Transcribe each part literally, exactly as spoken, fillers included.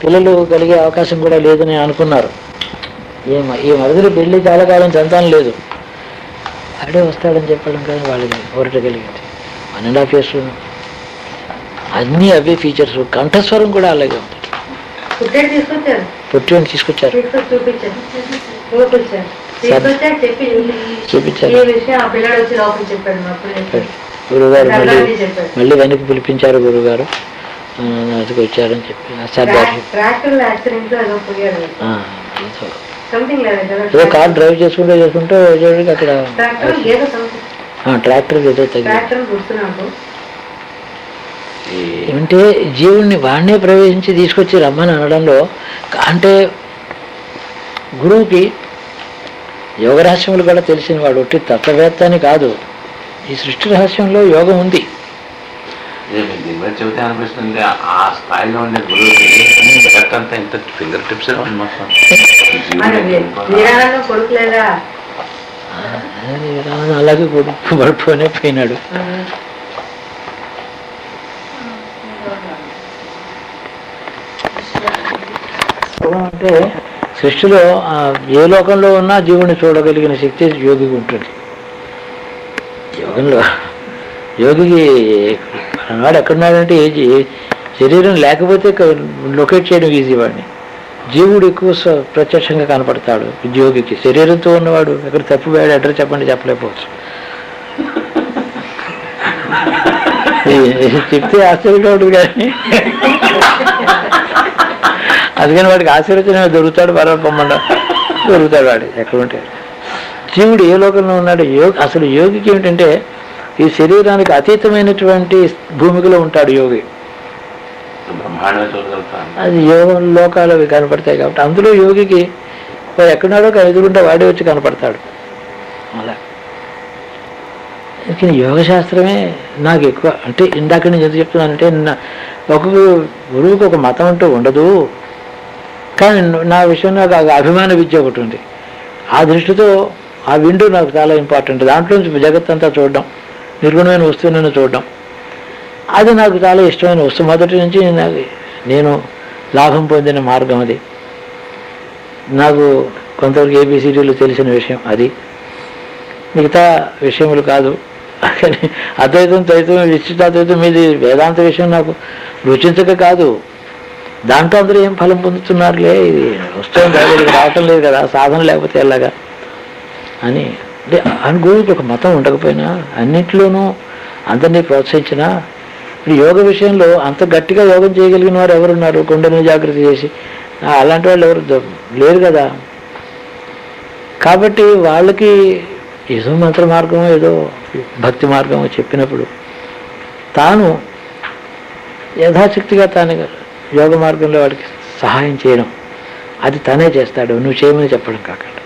పిల్లలు కలిగే అవకాశం కూడా లేదని అనుకున్నారు. ఈ ఈ మరుదులు పెళ్లి చాలా కాలం సంతానం లేదు, అడే వస్తాడని చెప్పడం కానీ వాళ్ళకి ఊరట కలిగింది. వన్ అండ్ హాఫ్ ఇయర్స్ అన్నీ అవే ఫీచర్స్, కంఠస్వరం కూడా అలాగే ఉంది. పుట్టి తీసుకొచ్చారు చూపించారు. గురువుగారు మళ్ళీ మళ్ళీ వెనక్కి పిలిపించారు. గురువుగారు అదికి వచ్చారని చెప్పి ఏదో కార్ డ్రైవ్ చేసుకుంటూ చేసుకుంటూ వచ్చేటికి అక్కడ ట్రాక్టర్ ఏదో తగ్గి ఏమంటే జీవుణ్ణి వాడినే ప్రవేశించి తీసుకొచ్చి రమ్మని అనడంలో అంటే గురువుకి యోగ రహస్యములు కూడా తెలిసిన వాడు, ఒట్టి తత్వవేత్త అని కాదు, ఈ సృష్టి రహస్యంలో యోగం ఉంది. చెబితే అనిపిస్తుంది ఆ స్థాయిలో ఉండే గురువుకి ఇంత ఫింగర్ టిప్స్ అలాగే కొడుకు పడిపోనే పోయినాడు. అంటే సృష్టిలో ఏ లోకంలో ఉన్నా జీవుని చూడగలిగిన శక్తి యోగికి ఉంటుంది. యోగంలో యోగికి వాడు ఎక్కడున్నాడంటే ఏ శరీరం లేకపోతే లొకేట్ చేయడం ఈజీ వాడిని. జీవుడు ఎక్కువ ప్రత్యక్షంగా కనపడతాడు యోగికి. శరీరంతో ఉన్నవాడు ఎక్కడ తప్పిపోయాడు అడ్రస్ చెప్పండి చెప్పలేకపోవచ్చు. చెప్తే ఆశ్చర్యపడు కానీ అందుకని వాడికి ఆశీర్వచన దొరుకుతాడు, పర్వాలేదు పొమ్మండ దొరుకుతాడు వాడు ఎక్కడుంటే. జీవుడు ఏ లోకంలో ఉన్నాడు? యోగి అసలు యోగికి ఏమిటంటే ఈ శరీరానికి అతీతమైనటువంటి భూమికలో ఉంటాడు యోగి. అది యోగం లోకాలు అవి కనపడతాయి కాబట్టి అందులో యోగికి వాడు ఎక్కడున్నాడో ఎదురుంటే వాడే వచ్చి కనపడతాడు. అలా కానీ యోగశాస్త్రమే నాకు ఎక్కువ అంటే ఇందాక నుంచి ఎందుకు చెప్తున్నానంటే ఒక్కొక్క గురువుకి ఒక మతం అంటూ ఉండదు. కానీ నా విషయంలో నాకు అభిమాన విద్య ఒకటి ఉంది. ఆ దృష్టితో ఆ విండు నాకు చాలా ఇంపార్టెంట్. దాంట్లో జగత్ అంతా చూడడం, నిర్గుణమైన వస్తువులను చూడడం, అది నాకు చాలా ఇష్టమైన వస్తువు. మొదటి నుంచి నాకు నేను లాభం పొందిన మార్గం అది. నాకు కొంతవరకు ఏబిసిడీలు తెలిసిన విషయం అది, మిగతా విషయములు కాదు. కానీ అద్వైతం ద్వైతం విశిష్టాద్వైతం మీది వేదాంత విషయం నాకు రుచించక కాదు. దాంట్లో అందరూ ఏం ఫలం పొందుతున్నారులే, ఇది వస్తుంది ఇది రావటం లేదు కదా, సాధన లేకపోతే ఎలాగా అని. అంటే అనుగురికి ఒక మతం ఉండకపోయినా అన్నింటిలోనూ అందరినీ ప్రోత్సహించినా ఇప్పుడు యోగ విషయంలో అంత గట్టిగా యోగం చేయగలిగిన వారు ఎవరున్నారు? కుండలిని జాగృతి చేసి అలాంటి వాళ్ళు ఎవరు లేరు కదా. కాబట్టి వాళ్ళకి ఏదో మంత్ర మార్గమో ఏదో భక్తి మార్గమో చెప్పినప్పుడు తాను యథాశక్తిగా తాను యోగ మార్గంలో వాడికి సహాయం చేయడం, అది తనే చేస్తాడు, నువ్వు చేయమని చెప్పడం కాకుండా.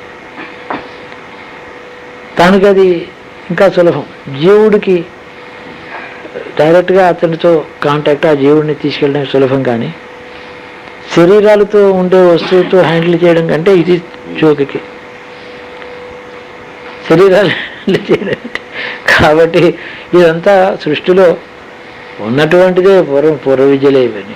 తనకి అది ఇంకా సులభం. జీవుడికి డైరెక్ట్గా అతనితో కాంటాక్ట్, ఆ జీవుడిని తీసుకెళ్ళడం సులభం. కానీ శరీరాలతో ఉండే వస్తువుతో హ్యాండిల్ చేయడం కంటే ఇది జోగికి శరీరాలు హ్యాండిల్ చేయడం. కాబట్టి ఇదంతా సృష్టిలో ఉన్నటువంటిదే, పూర్వం పూర్వ విద్యలే ఇవన్నీ.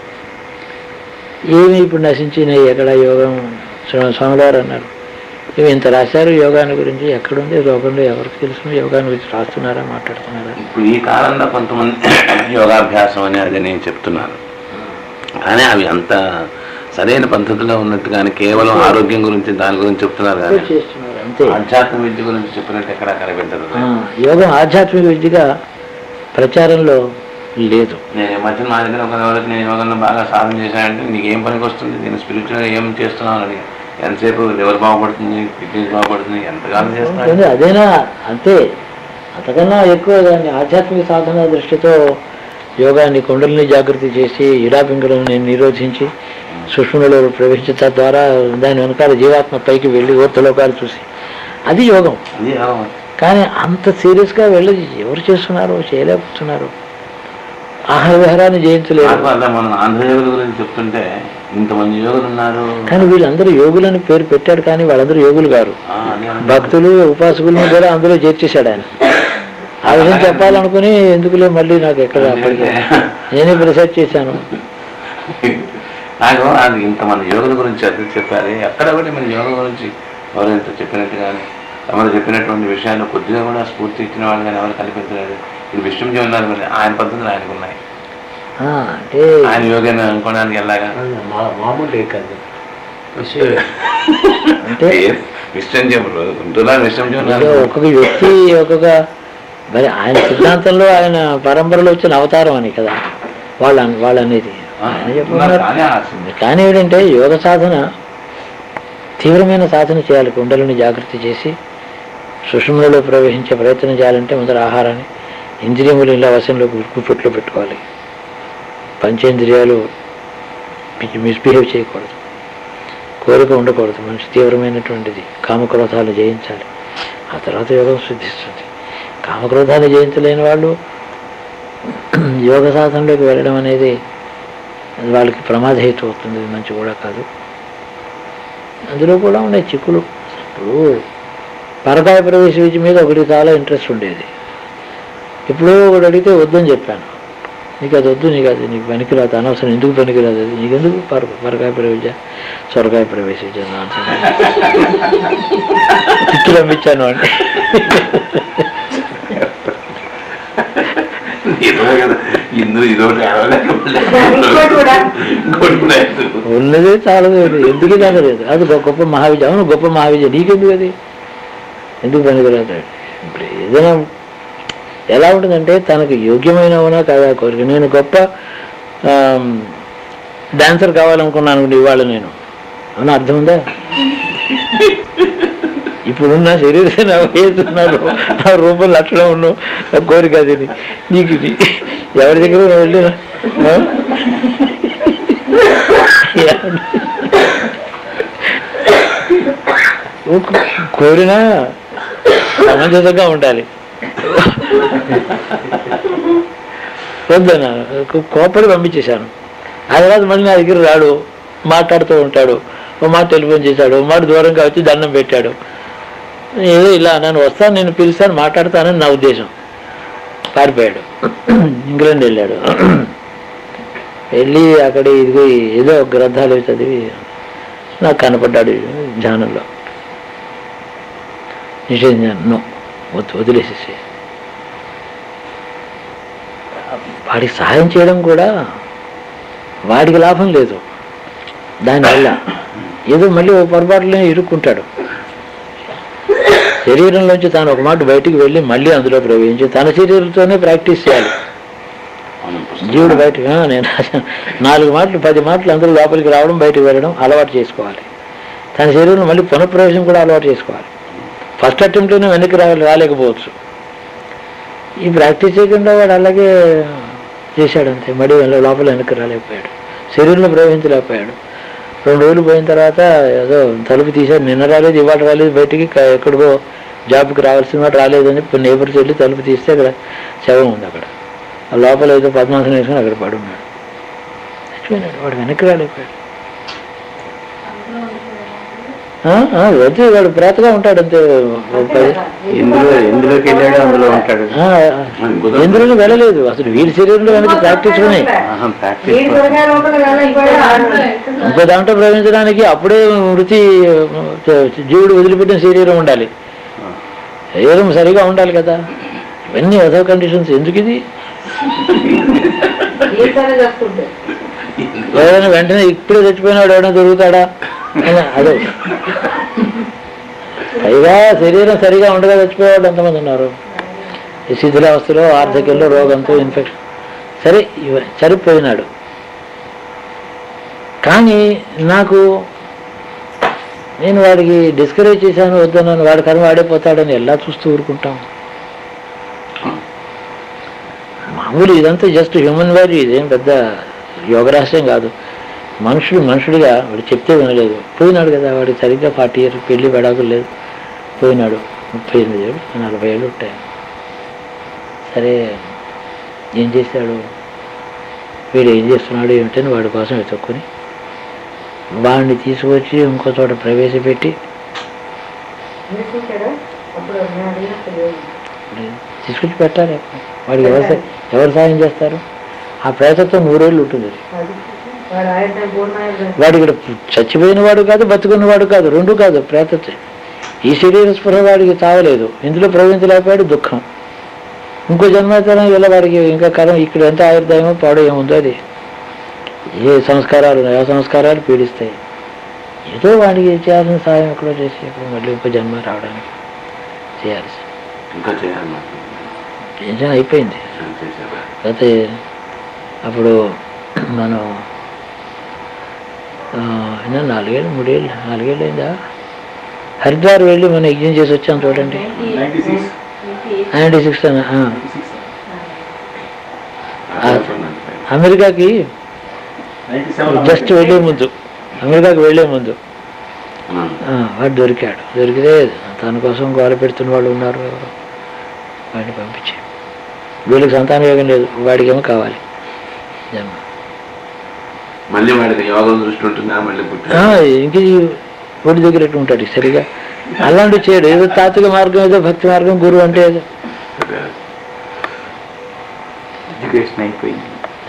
ఏమి ఇప్పుడు నశించినాయి ఎక్కడ యోగం? స్వామివారు అన్నారు ఇవి ఇంత రాశారు యోగాన్ని గురించి, ఎక్కడుంది లోకంలో ఎవరికి తెలుసు? యోగాన్ని గురించి రాస్తున్నారా, మాట్లాడుతున్నారా? ఇప్పుడు ఈ కాలంలో కొంతమంది యోగాభ్యాసం అని అది నేను చెప్తున్నారు, కానీ అవి అంత సరైన పద్ధతిలో ఉన్నట్టుగానే కేవలం ఆరోగ్యం గురించి దాని గురించి చెప్తున్నారు కానీ అంతే. ఆధ్యాత్మిక విద్య గురించి చెప్పినట్టు ఎక్కడ కనిపించదు. యోగం ఆధ్యాత్మిక విద్యగా ప్రచారంలో లేదు. నేను ఈ మధ్య మా దగ్గర ఒక వాళ్ళకి నేను యోగంలో బాగా సాధన చేశానంటే నీకు ఏం పనికి వస్తుంది, నేను స్పిరిచువల్గా ఏం చేస్తున్నాను అని, ఎంతసేపు లివర్ బాగుపడుతుంది, కిడ్నీస్ బాగుపడుతుంది, ఎంతకాలం చేస్తున్నాను అదేనా? అంతే, అంతకన్నా ఎక్కువ దాన్ని ఆధ్యాత్మిక సాధన దృష్టితో యోగాన్ని కుండలిని జాగృతి చేసి ఇడాపింగులను నిరోధించి సుష్మలో ప్రవేశించ ద్వారా దాని వెనకాల జీవాత్మ పైకి వెళ్ళి ఊర్ధలోకాలు చూసి అది యోగం. అది యోగం. కానీ అంత సీరియస్గా వెళ్ళి ఎవరు చేస్తున్నారు? చేయలేకపోతున్నారు. ఆహార విహారాన్ని జయించలేదు. మనం ఆంధ్రయోగుల గురించి చెప్తుంటే ఇంతమంది యోగులు ఉన్నారు, కానీ వీళ్ళందరూ యోగులని పేరు పెట్టాడు, కానీ వాళ్ళందరూ యోగులు గారు. భక్తులు ఉపాసకులను కూడా అందులో చేర్చేశాడు ఆయన. ఆ విషయం చెప్పాలనుకుని ఎందుకులే మళ్ళీ నాకు ఎక్కడ అప్పటికే నేనే రీసెర్చ్ చేశాను. నాకు అది ఇంతమంది యోగుల గురించి అది చెప్పారు, ఎక్కడ కూడా మన యోగ గురించి ఎవరైతే చెప్పినట్టు కానీ తమరు చెప్పినటువంటి విషయాలు కొద్దిగా కూడా స్ఫూర్తి ఇచ్చిన వాళ్ళు కానీ ఎవరు కనిపించలేదు. ఇది విష్ణు జీవనాలు కానీ ఆయన పద్ధతులు ఆయనకు ఉన్నాయి. అంటే ఆయన యోగం అనుకోవడానికి ఎలాగా మామూలు కాదు అంటే విషయం చెప్పరు ఉంటున్నారు. విషయం జీవనాలు ఒక్కొక్క వ్యక్తి ఒక్కొక్క మరి ఆయన సిద్ధాంతంలో ఆయన పరంపరలో వచ్చిన అవతారం అని కదా వాళ్ళ వాళ్ళు అనేది ఆయన చెప్పుకున్నారు. కానీ ఏంటంటే యోగ సాధన తీవ్రమైన సాధన చేయాలి. కుండలని జాగ్రత్త చేసి సుషుమ్నలో ప్రవేశించే ప్రయత్నం చేయాలంటే మొదటి ఆహారాన్ని ఇంద్రియములు ఇలా వశంలో గుప్పెట్లో పెట్టుకోవాలి. పంచేంద్రియాలు మిస్బిహేవ్ చేయకూడదు, కోరిక ఉండకూడదు. మనిషి తీవ్రమైనటువంటిది కామక్రోధాలు జయించాలి. ఆ తర్వాత యోగం సిద్ధిస్తుంది. కామక్రోధాలు జయించలేని వాళ్ళు యోగ సాధనలోకి వెళ్ళడం అనేది వాళ్ళకి ప్రమాదహేతు అవుతుంది. అది మంచి కూడా కాదు. అందులో కూడా ఉండే చిక్కులు. ఇప్పుడు పరకాయ ప్రవేశ విద్య మీద ఒకటి చాలా ఇంట్రెస్ట్ ఉండేది. ఇప్పుడు ఒకటి అడిగితే వద్దని చెప్పాను. నీకు అది వద్దు, నీకు అది నీకు పనికిరాదు, అనవసరం, ఎందుకు పనికిరాదు అది నీకెందుకు పర పరకాయ ప్రవేశ సొరకాయ ప్రవేశ చిక్కులు పంపించాను అంటే ఉన్నదే చాలా ఎందుకు తగ్గలేదు. అది గొప్ప మహావిద్య. అవును గొప్ప మహావిద్య, నీకెందుకు అది ఎందుకు పనికిరాదు. ఇప్పుడు ఏదైనా ఎలా ఉంటుందంటే తనకు యోగ్యమైనవునా కాదా కోరిక. నేను గొప్ప డాన్సర్ కావాలనుకున్నాను ఇవాళ నేను, అవునా అర్థం ఉందా? ఇప్పుడున్న శరీరం వేస్తున్నారు ఆ రూపం లక్షణం ఉన్న కోరిక అది నీకు. ఇది ఎవరి దగ్గర వెళ్ళినా కోరినా సమంజసంగా ఉండాలి. వద్దనా కోపడి పంపించేశాను. ఆ తర్వాత మళ్ళీ నా దగ్గర రాడు, మాట్లాడుతూ ఉంటాడు. ఓ మాట టెలిఫోన్ చేశాడు, ఓ మాట దూరంగా వచ్చి దండం పెట్టాడు. ఏదో ఇలా నన్ను వస్తాను, నేను పిలుస్తాను, మాట్లాడతానని నా ఉద్దేశం. పారిపోయాడు, ఇంగ్లాండ్ వెళ్ళాడు. వెళ్ళి అక్కడ ఇదిగో ఏదో గ్రంథాలు చదివి నాకు కనపడ్డాడు ధ్యానంలో. నిషేధ జ్ఞానం వద్దు, వదిలేసేసి వాడికి సహాయం చేయడం కూడా వాడికి లాభం లేదు. దానివల్ల ఏదో మళ్ళీ ఓ పొరపాటులో ఇరుక్కుంటాడు. శరీరంలోంచి తాను ఒక మాట బయటికి వెళ్ళి మళ్ళీ అందులో ప్రవేశించి తన శరీరంతోనే ప్రాక్టీస్ చేయాలి. జీవుడు బయటకు నేను నాలుగు మాటలు పది మాటలు అందరూ లోపలికి రావడం బయటకు వెళ్ళడం అలవాటు చేసుకోవాలి. తన శరీరంలో మళ్ళీ పునఃప్రవేశం కూడా అలవాటు చేసుకోవాలి. ఫస్ట్ అటెంప్ట్లోనే వెనక్కి రా రాలేకపోవచ్చు. ఈ ప్రాక్టీస్ చేయకుండా వాడు అలాగే చేశాడు అంతే. మళ్ళీ లోపల వెనక్కి రాలేకపోయాడు, శరీరంలో ప్రవేశించలేకపోయాడు. రెండు రోజులు పోయిన తర్వాత ఏదో తలుపు తీశాడు. నిన్న రాలేదు, ఇవాళ రాలేదు, బయటికి ఎక్కడికో జాబ్కి రావాల్సిన వాడు రాలేదని నేబర్స్ వెళ్ళి తలుపు తీస్తే అక్కడ శవం ఉంది. అక్కడ ఆ లోపల ఏదో పద్మాసనం వేసుకొని అక్కడ పడి ఉన్నాడు. చచ్చిపోయినాడు. వాడు వెనక్కి రాలేకపోయాడు. వద్దు, వాడు ప్రేతగా ఉంటాడు అంతే. ఎందులో ఎందులోకి వెళ్ళాడు అందులో ఉంటాడు. ఎందులోనూ వెళ్ళలేదు అసలు. వీడి శరీరంలో వెనక్కి ప్రాక్టీస్ ఉన్నాయి. ఇంకో దాంట్లో ప్రవేశించడానికి అప్పుడే వృత్తి జీవుడు వదిలిపెట్టిన శరీరం ఉండాలి. శరీరం సరిగా ఉండాలి కదా. ఇవన్నీ అదర్ కండిషన్స్. ఎందుకు ఇది? ఎవరైనా వెంటనే ఇప్పుడే చచ్చిపోయినాడు ఎవరైనా దొరుకుతాడా? అదే పైగా శరీరం సరిగా ఉండగా చచ్చిపోయేవాళ్ళు ఎంతమంది ఉన్నారు. ఈ శిథిలావస్థలో, ఆర్థికంలో, రోగంతో, ఇన్ఫెక్షన్ సరే సరిపోయినాడు. కానీ నాకు నేను వాడికి డిస్కరేజ్ చేశాను, వద్దన్నాను, వాడి కర్మ వాడిపోతాడని ఎలా చూస్తూ ఊరుకుంటాం? మామూలు ఇదంతా జస్ట్ హ్యూమన్ వాల్యూ. ఇదేం పెద్ద యోగరహస్యం కాదు. మనుషుడు మనుషుడిగా వాడు చెప్తే వినలేదు, పోయినాడు కదా. వాడికి సరిగ్గా ఫార్టీ ఇయర్ పెళ్లి బడాకులు లేదు, పోయినాడు. ముప్పై ఎనిమిది ఏళ్ళు నలభై ఏళ్ళు ఉంటాయి. సరే ఏం చేశాడు వీడు, ఏం చేస్తున్నాడు ఏమిటని వాడి కోసం వెతుక్కుని వాడిని తీసుకొచ్చి ఇంకో చోట ప్రవేశపెట్టి తీసుకొచ్చి పెట్టాలి. వాడికి ఎవరు ఎవరు సాయం చేస్తారు? ఆ ప్రేతతో నూరేళ్ళు ఉంటుంది. వాడు ఇక్కడ చచ్చిపోయిన వాడు కాదు, బతుకున్నవాడు కాదు, రెండు కాదు. ప్రేత ఈ శరీర స్పృహ వాడికి తావలేదు, ఇందులో ప్రవేశించలేకపోయాడు, దుఃఖం. ఇంకో జన్మతనం ఇలా వాడికి ఇంకా కరం ఇక్కడ ఎంత ఆయుర్దాయమో పాడు ఏముందో అది ఏ సంస్కారాలు ఏ సంస్కారాలు పీడిస్తాయి. ఏదో వాడికి చేయాల్సిన సాయం ఎక్కడో చేసి ఎక్కడ మళ్ళీ ఇంకో జన్మ రావడానికి చేయాల్సి ఇంకా చేయాలి నిజం అయిపోయింది. అయితే అప్పుడు మనం అయినా నాలుగేళ్ళు మూడేళ్ళు నాలుగేళ్ళు అయిందా హరిద్వార్ వెళ్ళి మనం యజ్ఞం చేసి వచ్చాం చూడండి. నైంటీ సిక్స్ అమెరికాకి జస్ట్ వెళ్ళే ముందు అమెరికాకి వెళ్ళే ముందు వాడు దొరికాడు. దొరికితే తన కోసం గోల పెడుతున్న వాళ్ళు ఉన్నారు, ఎవరు వాడిని పంపించి వీళ్ళకి సంతాన యోగం లేదు, వాడికేమో కావాలి జన్మ. మళ్ళీ వాడికి యోగం దృష్టి ఉంటుందా మళ్ళీ ఇంక ఒడి దగ్గర ఉంటాడు సరిగా అలాంటి చేయడు. ఏదో తాత్విక మార్గం, ఏదో భక్తి మార్గం, గురువు అంటే ఏదో ఎడ్యుకేషన్ అయిపోయింది.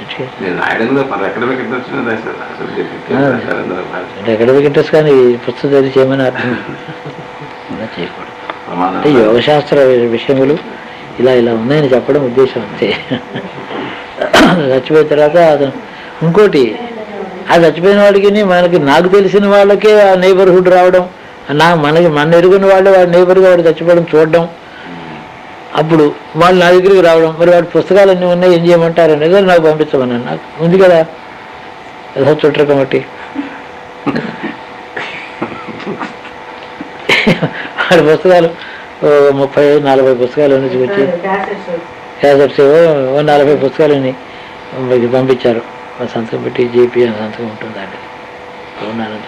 అకాడమిక్ ఇంట్రెస్ట్ కానీ పుస్తకం చదివి చేయమని అర్థం అలా చేయకూడదు. అంటే యోగశాస్త్ర విషయములు ఇలా ఇలా ఉన్నాయని చెప్పడం ఉద్దేశం అంతే. చచ్చిపోయిన తర్వాత అతను ఇంకోటి ఆ చచ్చిపోయిన వాడికి మనకి నాకు తెలిసిన వాళ్ళకే ఆ నైబర్హుడ్ రావడం, నా మనకి మన ఎరుగున్న వాళ్ళు వాడి నైబర్గా వాడు చచ్చిపోవడం చూడడం, అప్పుడు వాళ్ళు నా దగ్గరికి రావడం, మరి వాడి పుస్తకాలు అన్నీ ఉన్నాయి ఏం చేయమంటారు అనేది నాకు పంపించమని నాకు ఉంది కదా ఏదో చుట్టరకం బట్టి వాడి పుస్తకాలు ముప్పై నలభై పుస్తకాలు అన్నీ చూపించి క్యాసెట్స్ ఏవో నలభై పుస్తకాలు అన్నీ పంపించారు. సంతకం పెట్టి జేపీ అని సంతకం ఉంటుంది దాంట్లో ఉన్నానంతో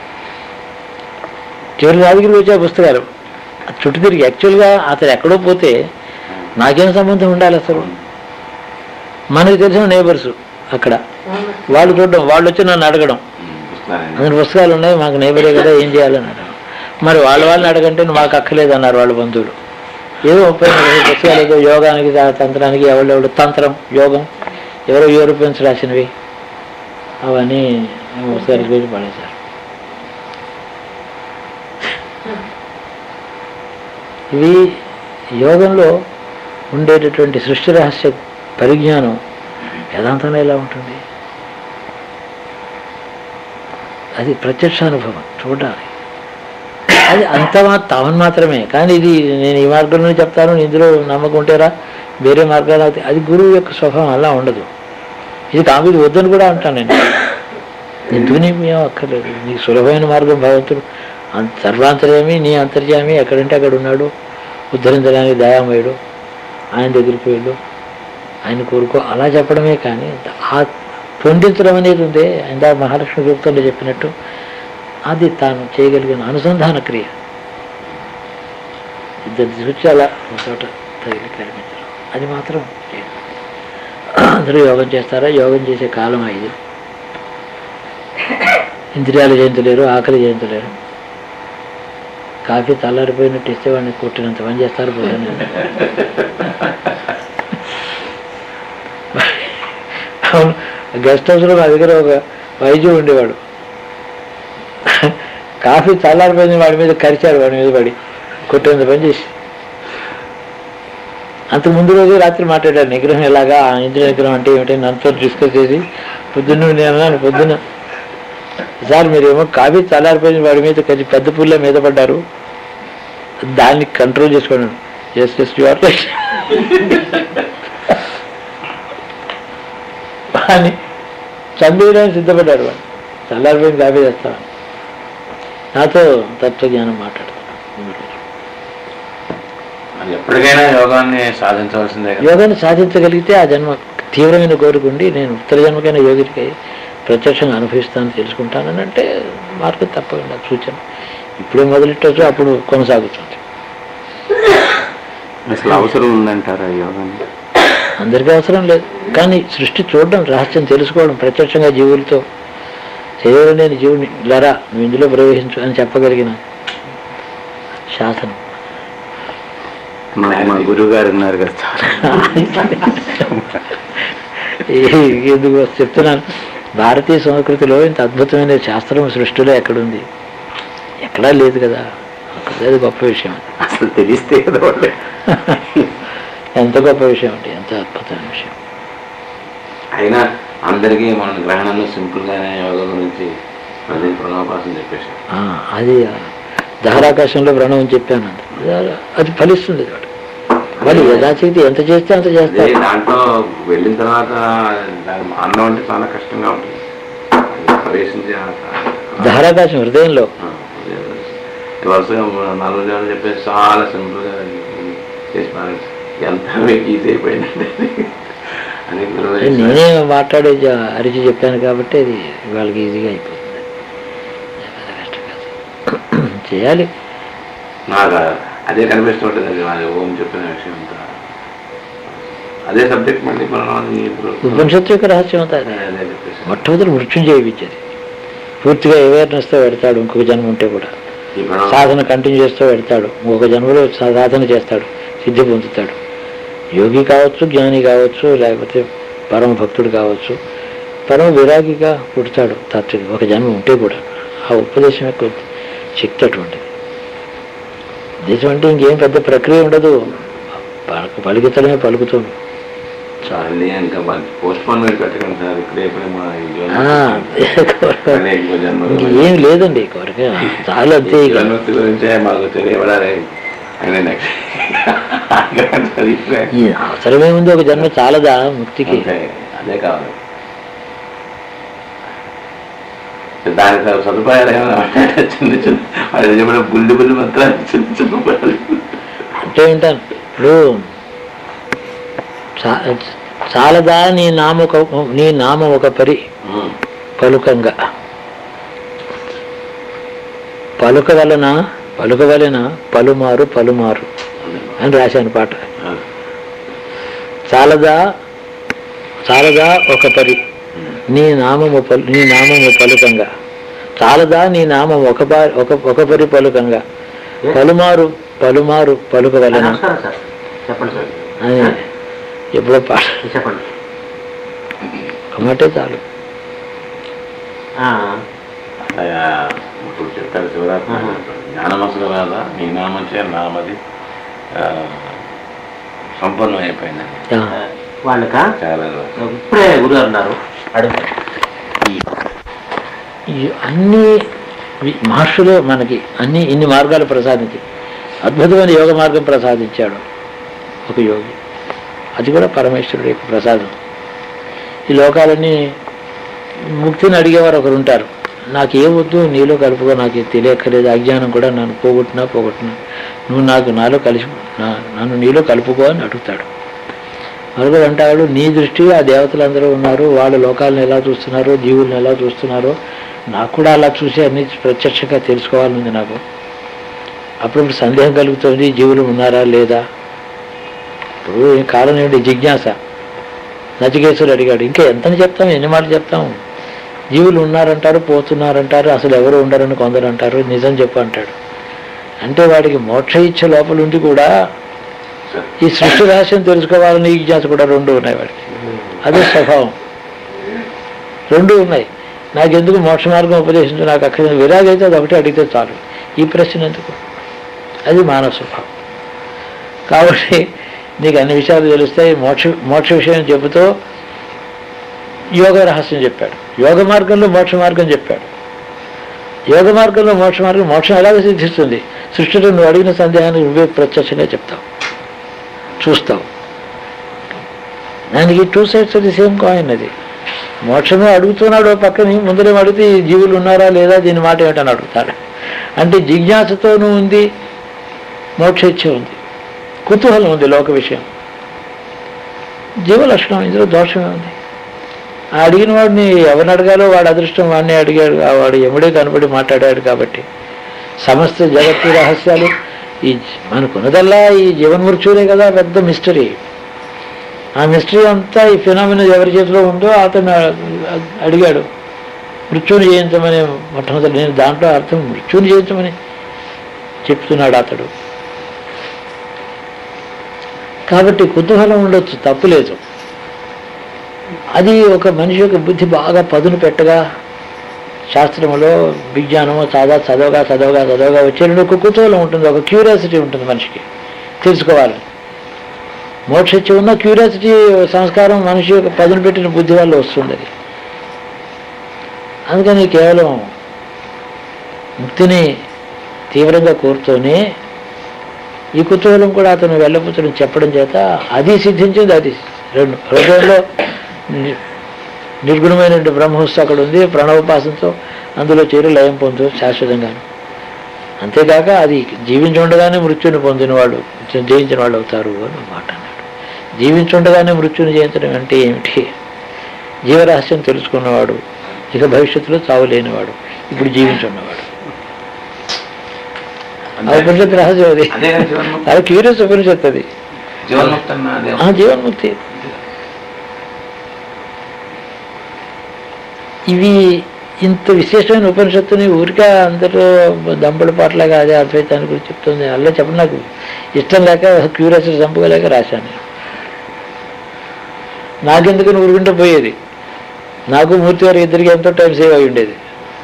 చివరి నా దగ్గరికి వచ్చే పుస్తకాలు చుట్టూ తిరిగి యాక్చువల్గా అతను ఎక్కడో పోతే నాకేం సంబంధం ఉండాలి అసలు? మనకు తెలిసిన నేబర్స్ అక్కడ వాళ్ళు చూడడం, వాళ్ళు వచ్చి నన్ను అడగడం, అందులో పుస్తకాలు ఉన్నాయి మాకు నేబరే కదా ఏం చేయాలని అడగడం. మరి వాళ్ళ వాళ్ళని అడగంటే మాకు అక్కర్లేదు అన్నారు వాళ్ళ బంధువులు. ఏదో ముప్పై నలభై పుస్తకాలు ఏదో యోగానికి తంత్రానికి ఎవరెవడు తంత్రం యోగం ఎవరో యూరోపియన్స్ రాసినవి అవన్నీ పుస్తకాలు గురించి పడేశారు. ఇవి యోగంలో ఉండేటటువంటి సృష్టి రహస్య పరిజ్ఞానం వేదాంతంలో ఎలా ఉంటుంది? అది ప్రత్యక్షానుభవం చూడాలి. అది అంత తావన్ మాత్రమే. కానీ ఇది నేను ఈ మార్గంలో చెప్తాను, ఇందులో నమ్మకం ఉంటేరా వేరే మార్గాలు అవుతాయి, అది గురువు యొక్క స్వభావం అలా ఉండదు. ఇది కాదు, ఇది వద్దని కూడా అంటాను నేను. ఎందుకు నీ మేము అక్కర్లేదు, నీకు సులభమైన మార్గం భగవంతుడు సర్వాంతర్యామి నీ అంతర్యామి ఎక్కడంటే అక్కడ ఉన్నాడు, ఉద్ధరించడానికి దయామయుడు, ఆయన దగ్గరికి వెళ్ళు, ఆయన కోరుకో అలా చెప్పడమే. కానీ ఆ పొందించడం అనేది ఉంది ఇందా మహాలక్ష్మి సూక్తంలో చెప్పినట్టు, అది తాను చేయగలిగిన అనుసంధాన క్రియ. ఇద్దరు చూసి అలా ఒక చోట తగిలి కనిపించడం, అది మాత్రం అందరూ యోగం చేస్తారా? యోగం చేసే కాలం ఇది. ఇంద్రియాలు జయించలేరు, ఆకలి జయించలేరు. కాఫీ చల్లారిపోయినట్టు ఇస్తే వాడిని కొట్టినంత పని చేస్తారు పోతాను. అవును, గెస్ట్ హౌస్లో మా దగ్గర ఒక వైద్యుడు ఉండేవాడు. కాఫీ చల్లారిపోయింది వాడి మీద కరిచారు, వాడి మీద పడి కొట్టినంత పని చేసి. అంతకు ముందు రోజు రాత్రి మాట్లాడారు నిగ్రహం ఎలాగా, ఇంద్రియ నిగ్రహం అంటే ఏమిటి నన్నుతో డిస్కస్ చేసి పొద్దున్న నేను అన్నాను, పొద్దున్న సార్ మీరేమో కాఫీ చల్లారిపోయిన వాడి మీద కలిసి పెద్ద పుల్ల మీద పడ్డారు, దాన్ని కంట్రోల్ చేసుకోండి. Yes yes you are right అని చంపేయడానికి సిద్ధపడ్డారు. వాడు చల్లారిపోయిన కాఫీ చేస్తాను, నాతో తత్వజ్ఞానం మాట్లాడతాను. ఎప్పటికైనా యోగాన్ని సాధించవలసిందే. యోగాన్ని సాధించగలిగితే ఆ జన్మ తీవ్రమైన కోరుకుండి నేను ఉత్తర జన్మకైనా యోగికి ప్రత్యక్షంగా అనుభవిస్తాను, తెలుసుకుంటానని అంటే మార్గం తప్పకుండా సూచన. ఇప్పుడే మొదలెట్టవచ్చు, అప్పుడు కొనసాగుతుంది. అసలు అవసరం ఉందంటారా యోగాన్ని? అందరికీ అవసరం లేదు, కానీ సృష్టి చూడడం, రహస్యం తెలుసుకోవడం, ప్రత్యక్షంగా జీవులతో చేయడం, నేను జీవుని లరా నువ్వు ఇందులో ప్రవేశించు అని చెప్పగలిగిన శాసనం. మా గురువు గారు ఉన్నారు కదా, ఎందుకు చెప్తున్నాను, భారతీయ సంస్కృతిలో ఇంత అద్భుతమైన శాస్త్రం సృష్టిలో ఎక్కడుంది? ఎక్కడా లేదు కదా. అది గొప్ప విషయం. అసలు తెలిస్తే కదా వాళ్ళే. ఎంత గొప్ప విషయం అంటే, ఎంత అద్భుతమైన విషయం. అయినా అందరికీ మన గ్రహణంలో సింపుల్గానే యోగా గురించి మళ్ళీ ప్రణవోపాసన చెప్పేశారు. అది దహరాకాశంలో ప్రణవం చెప్పాను, అది ఫలిస్తుంది. వాడు మళ్ళీ యథాశక్తి ఎంత చేస్తే అంత చేస్తారు. దాంట్లో వెళ్ళిన తర్వాత అన్నం అంటే చాలా కష్టంగా ఉంటుంది. ప్రవేశించే దహరాకాశం హృదయంలో వరుసగా నాలుగు రోజులు చెప్పేసి చాలా సింపుల్గా చేసి ఎంత మీకు ఈజీ అయిపోయిందంటే అని నేనే మాట్లాడే అరిచి చెప్పాను కాబట్టి అది వాళ్ళకి ఈజీగా అయిపోతుంది. చేయాలి. నాకు అదే కనిపిస్తుంటుంది. అది వాళ్ళు ఓం చెప్పిన విషయం అంతా అదే సబ్జెక్ట్. మళ్ళీ ఉపనిషత్తు యొక్క రహస్యం అంతా అదే చెప్పేసి మొట్టమొదటి మృత్యుంజయ విద్యది. పూర్తిగా అవేర్నెస్తో పెడతాడు. ఇంకొక జన్మ ఉంటే కూడా సాధన కంటిన్యూ చేస్తూ పెడతాడు. ఇంకొక జన్మలో సాధన చేస్తాడు, సిద్ధి పొందుతాడు. యోగి కావచ్చు, జ్ఞాని కావచ్చు, లేకపోతే పరమ భక్తుడు కావచ్చు, పరమ విరాగిగా పుడతాడు తాత్విక ఒక జన్మ ఉంటే కూడా. ఆ ఉపదేశం యొక్క శక్తి అటువంటిది. దేశం అంటే ఇంకేం పెద్ద ప్రక్రియ ఉండదు, పలక పలికితలమే పలుకుతుంది. చాలే ఇంకా పోస్ట్పోన్మెంట్ పెట్టకండి సార్. ఇక్కడే ఏం లేదండి కోరిక చాలా అంతే. గురించే మాకు తెలియబడాలి. అవసరమేముంది? ఒక జన్మ చాలదా ముక్తికి? అదే కావాలి. దానికి సదుపాయాలు ఏమైనా చిన్న చిన్న వాళ్ళు చెప్పిన బుల్లి బుల్లి మాత్రం చిన్న చిన్న అంటే వింటాను. ఇప్పుడు చాలదా నీ నామ ఒక నీ నామం ఒక పరి పలుకంగా, పలుక వలన పలుక వలన పలుమారు పలుమారు అని రాశాను పాట. చాలదా చాలదా ఒక పరి నీ నామము పలు నీ నామము పలుకంగా, చాలదా నీ నామం ఒక ఒక ఒక పరి పలుకంగా, పలుమారు పలుమారు పలుక వలన అని ఎప్పుడో పాట. చెప్పండి. కమాటే చాలు. ఇప్పుడు చెప్పారు శివరాత్రి జ్ఞానమసలు కదా నీ నామం చే నామది సంపన్నం అయిపోయిందండి వాళ్ళక. చాలా ఇప్పుడే గురు అన్నారు అన్ని మహర్షులు మనకి అన్ని ఇన్ని మార్గాలు ప్రసాదించి అద్భుతమైన యోగ మార్గం ప్రసాదించాడు ఒక యోగి. అది కూడా పరమేశ్వరుడు యొక్క ప్రసాదం. ఈ లోకాలన్నీ ముక్తిని అడిగేవారు ఒకరు ఉంటారు. నాకు ఏ వద్దు, నీలో కలుపుకో, నాకు తెలియక్కర్లేదు, అజ్ఞానం కూడా నన్ను పోగొట్టినా పోగొట్టినా నువ్వు నాకు నాలో కలిసి నన్ను నీలో కలుపుకో అని అడుగుతాడు. మరొకరు అంటాడు, నీ దృష్టి ఆ దేవతలందరూ ఉన్నారు, వాళ్ళ లోకాలను ఎలా చూస్తున్నారో, జీవులను ఎలా చూస్తున్నారో నాకు కూడా అలా చూసి అన్ని ప్రత్యక్షంగా తెలుసుకోవాలనుంది నాకు. అప్పుడప్పుడు సందేహం కలుగుతుంది, జీవులు ఉన్నారా లేదా. ఇప్పుడు కాలం ఏమిటి? జిజ్ఞాస. నచికేతుడు అడిగాడు, ఇంకా ఎంతని చెప్తాం, ఎన్ని మాటలు చెప్తాం? జీవులు ఉన్నారంటారు, పోతున్నారంటారు, అసలు ఎవరు ఉండరని కొందరు అంటారు, నిజం చెప్పు అంటాడు. అంటే వాడికి మోక్ష ఇచ్చ లోపల ఉండి కూడా ఈ సృష్టి రహస్యం తెలుసుకోవాలని ఈ జిజ్ఞాస కూడా రెండు ఉన్నాయి వాడికి. అదే స్వభావం. రెండు ఉన్నాయి. నాకెందుకు మోక్ష మార్గం ఉపదేశించు, నాకు అక్కడ విరాగైతే అది ఒకటి అడిగితే చాలు, ఈ ప్రశ్న ఎందుకు? అది మానవ స్వభావం. కాబట్టి నీకు అన్ని విషయాలు తెలుస్తాయి. మోక్ష మోక్ష విషయం చెబుతూ యోగ రహస్యం చెప్పాడు, యోగ మార్గంలో మోక్ష మార్గం చెప్పాడు. యోగ మార్గంలో మోక్ష మార్గం, మోక్షం ఎలాగ సిద్ధిస్తుంది? సృష్టిలో నువ్వు అడిగిన సందేహాన్ని నువ్వే ప్రత్యక్షంగా చెప్తావు, చూస్తావు. దానికి టూ సైడ్స్ అది సేమ్ కాయిన్. అది మోక్షమే అడుగుతున్నాడు పక్కని, ముందరేమో అడిగితే జీవులు ఉన్నారా లేదా, దీని మాట ఏమిటని అడుగుతాడు. అంటే జిజ్ఞాసతోనూ ఉంది, మోక్ష ఇచ్చ ఉంది, కుతూహలం ఉంది లోక విషయం. జీవలక్షణం, ఇందులో దోషమే ఉంది. అడిగిన వాడిని ఎవరిని అడగాలో వాడు అదృష్టం వాడిని అడిగాడు, వాడు ఎముడే కనబడి మాట్లాడాడు. కాబట్టి సమస్త జగత్తు రహస్యాలు ఈ మనకున్నదల్లా ఈ జీవన్మృత్యులే కదా పెద్ద మిస్టరీ. ఆ మిస్టరీ అంతా ఈ ఫినామినా ఎవరి చేతిలో ఉందో అతను అడిగాడు, మృత్యుని జయించమని. మొట్టమొదటి నేను దాంట్లో అర్థం మృత్యుని జయించమని చెప్తున్నాడు అతడు. కాబట్టి కుతూహలం ఉండొచ్చు, తప్పులేదు. అది ఒక మనిషి యొక్క బుద్ధి బాగా పదును పెట్టగా శాస్త్రములో విజ్ఞానము చాలా చదవగా చదవగా చదవగా వచ్చేటప్పుడు ఒక కుతూహలం ఉంటుంది, ఒక క్యూరియాసిటీ ఉంటుంది మనిషికి తెలుసుకోవాలి. మోక్షించి ఉన్న క్యూరియాసిటీ సంస్కారం మనిషి యొక్క పదును పెట్టిన బుద్ధి వల్ల వస్తుంది. అది అందుకని కేవలం ముక్తిని తీవ్రంగా కోరుతూనే ఈ కుతూహలం కూడా అతను వెళ్ళబుతుని చెప్పడం చేత అది సిద్ధించింది. అది రెండు హృదయంలో నిర్గుణమైన బ్రహ్మవస్తు అక్కడ ఉంది, ప్రణవోపాసనతో అందులో చేరి లయం పొందు శాశ్వతంగాను. అంతేకాక అది జీవించుండగానే మృత్యుని పొందిన వాళ్ళు జయించిన వాళ్ళు అవుతారు అని మాట అన్నాడు. జీవించుండగానే మృత్యుని జయించడం అంటే ఏమిటి? జీవరహస్యం తెలుసుకున్నవాడు, ఇక భవిష్యత్తులో చావులేనివాడు, ఇప్పుడు జీవించున్నవాడు. ఉపనిషత్తు రహస్యం అది, అది క్యూరియస్ ఉపనిషత్తు అది. జీవన్ముక్తి. ఇవి ఇంత విశేషమైన ఉపనిషత్తుని ఊరికా అందరూ దంపడి పాటలాగా అదే అద్వైతాన్ని గురించి చెప్తుంది. అలా చెప్పడం నాకు ఇష్టం లేక క్యూరియాసిటీ చంపుకోలేక రాశాను. నాకెందుకు ఊరుకుంటే పోయేది, నాకు మూర్తి గారు ఇద్దరికి ఎంతో టైం సేవ్ అయి ఉండేది.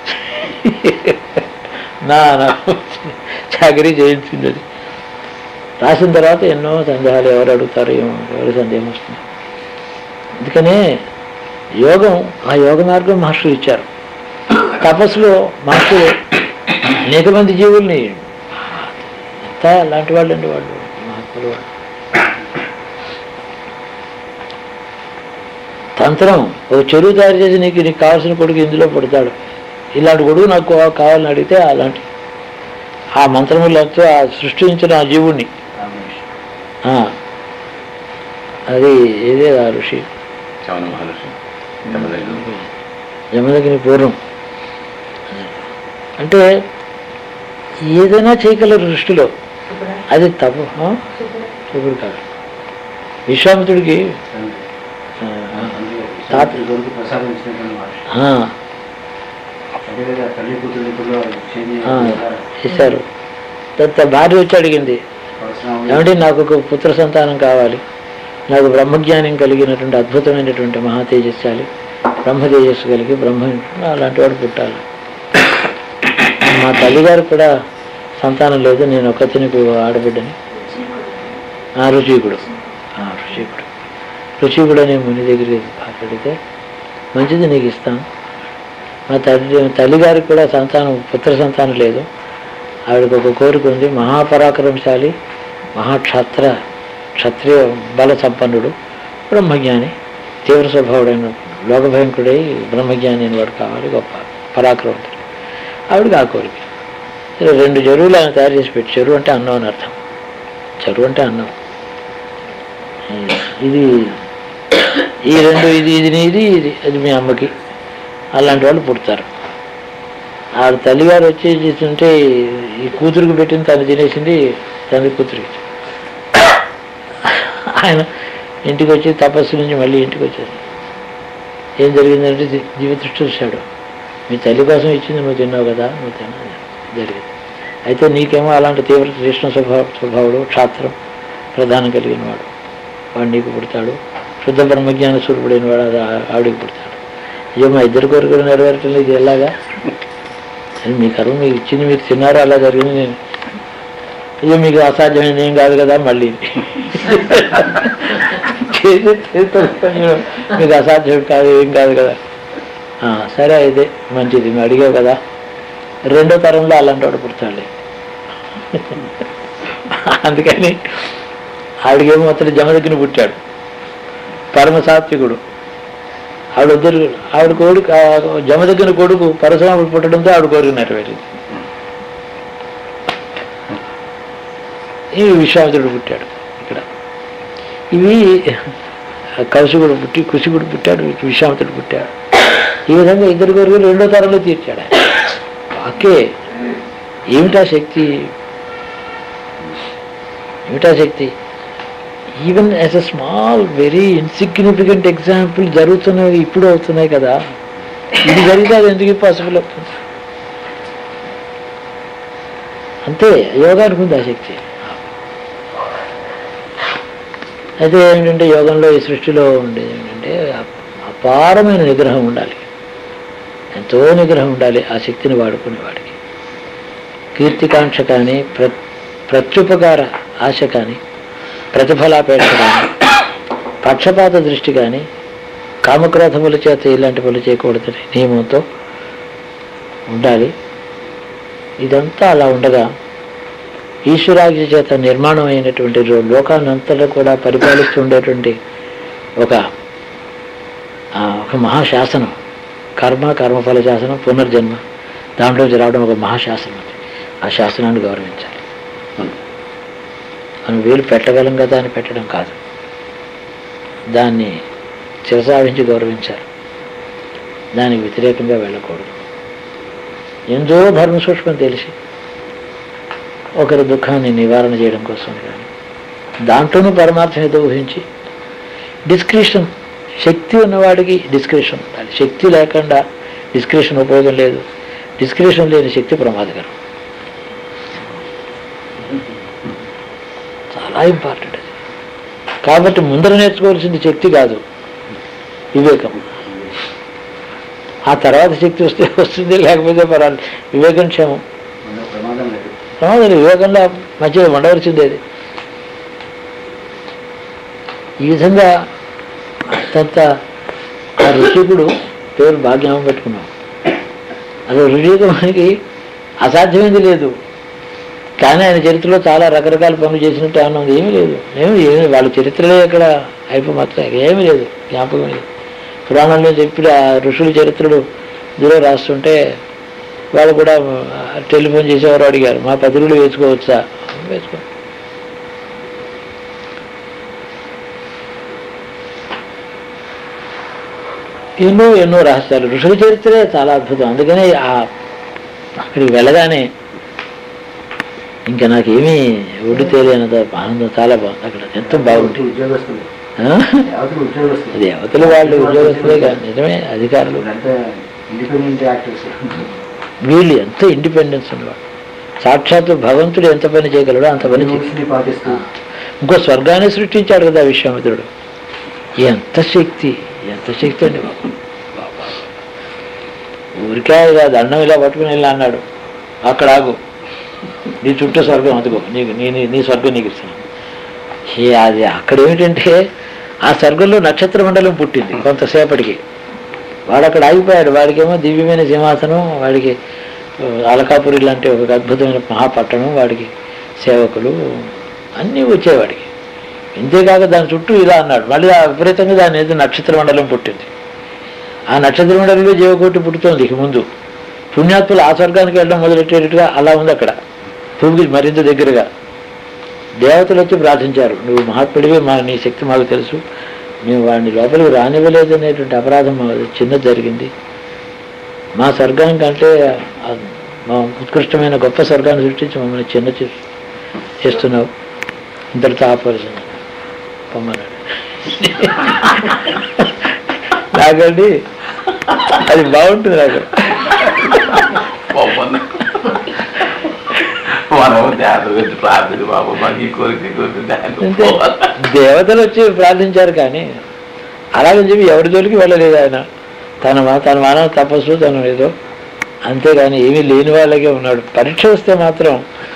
నా నాకు చాకరీ చేయించింది. అది రాసిన తర్వాత ఎన్నో సందేహాలు, ఎవరు అడుగుతారు ఏమో, ఎవరి సందేహం వస్తుంది. అందుకనే యోగం, ఆ యోగ మార్గం మహర్షులు ఇచ్చారు. తపస్సులో మహర్షులు అనేక మంది జీవుల్ని, ఎంత అలాంటి వాళ్ళు అండి వాళ్ళు మహాత్ములు వాళ్ళు. తంత్రం ఒక చెరువు తయారు చేసి నీకు నీకు కావాల్సిన కొడుకు ఇందులో పడతాడు, ఇలాంటి కొడుకు నాకు కావాలని అడిగితే అలాంటి ఆ మంత్రములతో ఆ సృష్టించిన ఆ జీవుణ్ణి, అది ఏదే ఆ ఋషి జమదగ్ని పూర్వం. అంటే ఏదైనా చేయగలరు సృష్టిలో, అది తప్పు ఇప్పుడు కాదు. విశ్వామిత్రుడికి చేశారు. తర్వాత భార్య వచ్చి అడిగింది, ఏమంటే నాకు ఒక పుత్ర సంతానం కావాలి, నాకు బ్రహ్మజ్ఞానం కలిగినటువంటి అద్భుతమైనటువంటి మహా తేజస్సాలి, బ్రహ్మ తేజస్సు కలిగి బ్రహ్మ అలాంటి వాడు పుట్టాలి. మా తల్లిగారు కూడా సంతానం లేదు, నేను ఒక్కతినికి ఆడబిడ్డని. ఆ రుచికుడు రుచికుడు రుచికుడు అనే ముని దగ్గరికి మాట్లాడితే, మంచిది నీకు ఇస్తాను. మా తల్లి తల్లిగారికి కూడా సంతానం పుత్ర సంతానం లేదు, ఆవిడకి ఒక కోరిక ఉంది. మహాపరాక్రమశాలి, మహాక్షత్ర క్షత్రియ బల సంపన్నుడు, బ్రహ్మజ్ఞాని, తీవ్ర స్వభావుడైన లోకభయంకుడై బ్రహ్మజ్ఞాని అని వాడు కావాలి, గొప్ప పరాక్రమంతుడు. ఆవిడకి ఆ కోరిక. రెండు చెరువులు ఆయన తయారు చేసి పెట్టి, చెరువు అంటే అన్నం అని అర్థం, చెరువు అంటే అన్నం. ఇది ఈ రెండు, ఇది ఇది నీది, ఇది అది మీ అమ్మకి, అలాంటి వాళ్ళు పుడతారు. ఆవిడ తల్లిగారు వచ్చి చేస్తుంటే ఈ కూతురికి పెట్టింది తను తినేసింది, తండ్రి కూతురికి. ఆయన ఇంటికి వచ్చి తపస్సు నుంచి మళ్ళీ ఇంటికి వచ్చాడు. ఏం జరిగిందంటే జీవితృష్టి చూశాడు, మీ తల్లి కోసం ఇచ్చింది నువ్వు తిన్నావు కదా, నువ్వు తిన్నా జరిగింది. అయితే నీకేమో అలాంటి తీవ్ర కృష్ణ స్వభావ స్వభావుడు క్షాత్రం ప్రధానం కలిగిన వాడు, వాడు నీకు పుడతాడు. శుద్ధ బ్రహ్మజ్ఞాన స్వరూపుడైన వాడు అది ఆవిడికి పుడతాడు. అయ్యో మా ఇద్దరు కోరికలు నెరవేరటం ఇది ఎలాగా అని, మీ కర్మ మీకు ఇచ్చింది మీరు తిన్నారు, అలా జరిగింది. నేను అయ్యో మీకు అసాధ్యమైనది ఏం కాదు కదా, మళ్ళీ మీకు అసాధ్యం కాదు ఏం కాదు కదా, సరే అయితే మంచిది, మేము అడిగావు కదా. రెండో తరంలో అలాంటి వాడు పుడతాడు. అందుకని ఆవిడకేమో అతను జమదగ్ని పుట్టాడు, పరమ సాత్వికుడు. ఆవిడ వద్దరు, ఆవిడ కొడుకు జమదగ్ని కొడుకు పరశురాముడు పుట్టడంతో ఆవిడ కోరిక నెరవేరింది. ఈ విశ్వామిత్రుడు పుట్టాడు ఇక్కడ. ఇవి కౌశికుడు పుట్టి కుశికుడు పుట్టాడు, విశ్వామిత్రుడు పుట్టాడు. ఈ విధంగా ఇద్దరు కోరికలు రెండో తరంలో తీర్చాడు. ఓకే, ఏమిటా శక్తి, ఏమిటా శక్తి? Even as a small very insignificant example జరుగుతున్నవి ఇప్పుడు అవుతున్నాయి కదా, ఇది జరిగితే అది ఎందుకు పాసిబుల్ అవుతుంది? అంతే, యోగానికి ఉంది ఆ శక్తి. అయితే ఏంటంటే యోగంలో ఈ సృష్టిలో ఉండేది ఏంటంటే అపారమైన నిగ్రహం ఉండాలి, ఎంతో నిగ్రహం ఉండాలి ఆ శక్తిని వాడుకునేవాడికి. కీర్తికాంక్ష కానీ, ప్ర ప్రత్యుపకార ఆశ కానీ, ప్రతిఫలాపేక్ష కానీ, పక్షపాత దృష్టి కానీ, కామక్రోధముల చేత ఇలాంటి పనులు చేయకూడదని నియమంతో ఉండాలి. ఇదంతా అలా ఉండగా ఈశ్వరాజ్ఞ చేత నిర్మాణం అయినటువంటి లోకాన్నంతలో కూడా పరిపాలిస్తుండేటువంటి ఒక ఒక మహాశాసనం, కర్మ కర్మఫల శాసనం, పునర్జన్మ, దాంట్లోంచి రావడం ఒక మహాశాసనం. అది ఆ శాసనాన్ని గౌరవించాలి. మనం వీలు పెట్టగలం కదా అని పెట్టడం కాదు, దాన్ని చిరసావించి గౌరవించాలి. దానికి వ్యతిరేకంగా వెళ్ళకూడదు. ఎంతో ధర్మ సూక్ష్మం తెలిసి ఒకరి దుఃఖాన్ని నివారణ చేయడం కోసం కానీ, దాంట్లోనూ పరమార్థం ఏదో ఊహించి డిస్క్రిషన్, శక్తి ఉన్నవాడికి డిస్క్రిషన్ ఉండాలి. శక్తి లేకుండా డిస్క్రిషన్ ఉపయోగం లేదు. డిస్క్రిషన్ లేని శక్తి ప్రమాదకరం. చాలా ఇంపార్టెంట్ అది. కాబట్టి ముందర నేర్చుకోవాల్సింది శక్తి కాదు, వివేకం. ఆ తర్వాత శక్తి వస్తే వస్తుంది, లేకపోతే పర్వాలేదు. వివేకం క్షేమం, ప్రమాదం వివేకంలో మధ్యలో ఉండవలసింది అది. ఈ విధంగా అంత ఆ ఋషికుడు పేరు భాగ్యం పెట్టుకున్నాం. అసలు ఋషికుడికి అసాధ్యమైంది లేదు, కానీ ఆయన చరిత్రలో చాలా రకరకాల పనులు చేసినట్టు ఏమన్నా ఉంది? ఏమీ లేదు. ఏమి ఏమి వాళ్ళ చరిత్రలే ఎక్కడ అయిపో మాత్రం ఏమీ లేదు, జ్ఞాపకం లేదు. పురాణంలో చెప్పి ఆ ఋషుల చరిత్రలు ఇందులో రాస్తుంటే వాళ్ళు కూడా టెలిఫోన్ చేసేవారు, అడిగారు మా పత్రికలు వేసుకోవచ్చా? వేసుకో. ఎన్నో ఎన్నో రహస్యాలు, ఋషుల చరిత్రే చాలా అద్భుతం. అందుకనే ఆ అక్కడికి వెళ్ళగానే ఇంకా నాకేమీ ఒడ్డు తేలినంత ఆనందం, చాలా బాగుంది. అక్కడ ఎంతో బాగుంటుంది. అది అవతల వాళ్ళు ఉద్యోగస్తులే కాదు, నిజమే అధికారులు. వీళ్ళు ఎంత ఇండిపెండెన్స్ ఉన్నవాడు. సాక్షాత్తు భగవంతుడు ఎంత పని చేయగలడో అంత పని చేసి ఇంకో స్వర్గాన్ని సృష్టించాడు కదా విశ్వామిత్రుడు. ఎంత శక్తి, ఎంత శక్తి అండి బాబు. ఊరికే కాదు, అన్నం ఇలా పట్టుకుని వెళ్ళి అన్నాడు, అక్కడ ఆగు, నీ చుట్టూ స్వర్గం అందుకో, నీకు నీ నీ స్వర్గం నీకు ఇస్తున్నాను. అది అక్కడ ఏమిటంటే ఆ స్వర్గంలో నక్షత్ర మండలం పుట్టింది కొంతసేపటికి. వాడు అక్కడ ఆగిపోయాడు. వాడికేమో దివ్యమైన సింహాసనం, వాడికి అలకాపురి లాంటి ఒక అద్భుతమైన మహాపట్టణం, వాడికి సేవకులు అన్నీ వచ్చేవాడికి. ఇంతేకాక దాని చుట్టూ ఇలా అన్నాడు. మళ్ళీ ఆ విపరీతంగా దాని ఏదో నక్షత్ర మండలం పుట్టింది. ఆ నక్షత్ర మండలంలో జీవకోటి పుట్టుతోంది. ఇక ముందు పుణ్యాత్ములు ఆ స్వర్గానికి వెళ్ళడం మొదలెట్టేటట్టుగా అలా ఉంది అక్కడ, భూమికి మరింత దగ్గరగా. దేవతలు వచ్చి ప్రార్థించారు, నువ్వు మహాత్ముడివే, మా నీ శక్తి మాకు తెలుసు, మేము వాడిని లోపలికి రానివ్వలేదు అనేటువంటి అపరాధం చిన్నది జరిగింది. మా స్వర్గం కంటే మా ఉత్కృష్టమైన గొప్ప స్వర్గాన్ని సృష్టించి మమ్మల్ని చిన్న చేస్తున్నావు, ఇంతటితో ఆపవలసింది పొమ్మన్నాడు. నాకండి అది బాగుంటుంది నాకు. దేవతలు వచ్చి ప్రార్థించారు కానీ అలాగని చెప్పి ఎవరి జోలికి వెళ్ళలేదు ఆయన. తన తన మానవ తపస్సు తను ఏదో, అంతేగాని ఏమీ లేని వాళ్ళకే ఉన్నాడు. పరీక్ష వస్తే మాత్రం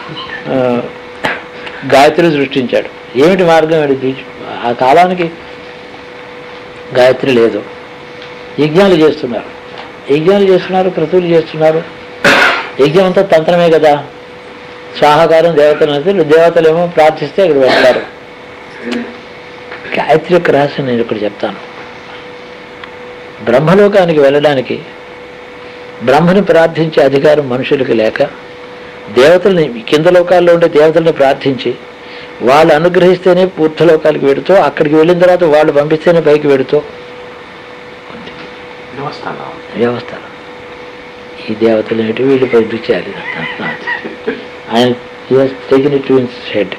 గాయత్రి సృష్టించాడు. ఏమిటి మార్గం? ఏమిటి? ఆ కాలానికి గాయత్రి లేదు. యజ్ఞాలు చేస్తున్నారు, యజ్ఞాలు చేస్తున్నారు, క్రతువులు చేస్తున్నారు. యజ్ఞం అంతా తంత్రమే కదా. స్వాహాకారం దేవతలు అయితే దేవతలేమో ప్రార్థిస్తే ఇక్కడ వెళ్తారు. గాయత్రి యొక్క రహస్యం నేను ఇక్కడ చెప్తాను. బ్రహ్మలోకానికి వెళ్ళడానికి బ్రహ్మని ప్రార్థించే అధికారం మనుషులకి లేక దేవతల్ని, కింద లోకాల్లో ఉండే దేవతల్ని ప్రార్థించి వాళ్ళు అనుగ్రహిస్తేనే పూర్తలోకాలకు వెడుతూ, అక్కడికి వెళ్ళిన తర్వాత వాళ్ళు పంపిస్తేనే పైకి వెడుతూ వ్యవస్థ. ఈ దేవతలు ఏంటి, వీళ్ళు పంపించాలి. ఆయన taking it to his head.